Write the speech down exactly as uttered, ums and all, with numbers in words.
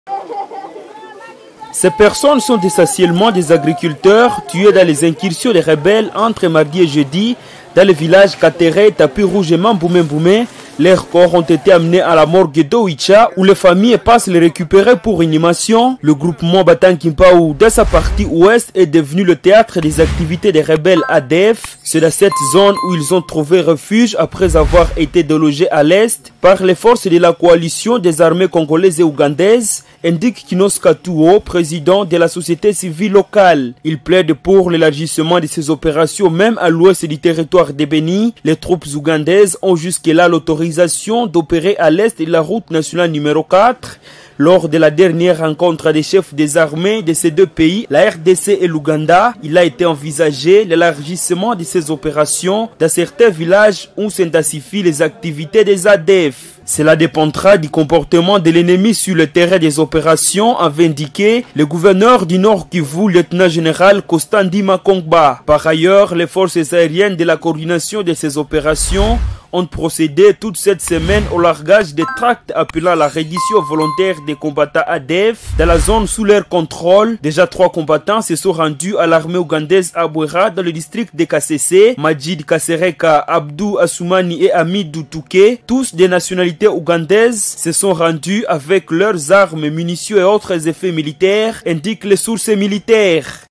Ces personnes sont essentiellement des agriculteurs tués dans les incursions des rebelles entre mardi et jeudi dans le village Katere, Tapis Rouge et Mamboumé Mboumé. Leurs corps ont été amenés à la morgue d'Oicha où les familles passent les récupérer pour inhumation. Le groupement Batankimpaou de sa partie ouest est devenu le théâtre des activités des rebelles A D F. C'est dans cette zone où ils ont trouvé refuge après avoir été délogés à l'est par les forces de la coalition des armées congolaises et ougandaises, indique Kinos Katouo, président de la société civile locale. Il plaide pour l'élargissement de ces opérations même à l'ouest du territoire de Beni. Les troupes ougandaises ont jusque-là l'autorisation d'opérer à l'est de la route nationale numéro quatre. Lors de la dernière rencontre des chefs des armées de ces deux pays, la R D C et l'Ouganda, il a été envisagé l'élargissement de ces opérations dans certains villages où s'intensifient les activités des A D F. Cela dépendra du comportement de l'ennemi sur le terrain des opérations, avait indiqué le gouverneur du Nord Kivu, lieutenant-général Constant Ndima Kongba. Par ailleurs, les forces aériennes de la coordination de ces opérations ont procédé toute cette semaine au largage des tracts appelant à la reddition volontaire des combattants A D F dans la zone sous leur contrôle. Déjà trois combattants se sont rendus à l'armée ougandaise à Bwera dans le district de Kasese. Majid Kasereka, Abdou Assoumani et Amidou Touké, tous des nationalités ougandaises, se sont rendus avec leurs armes, munitions et autres effets militaires, indiquent les sources militaires.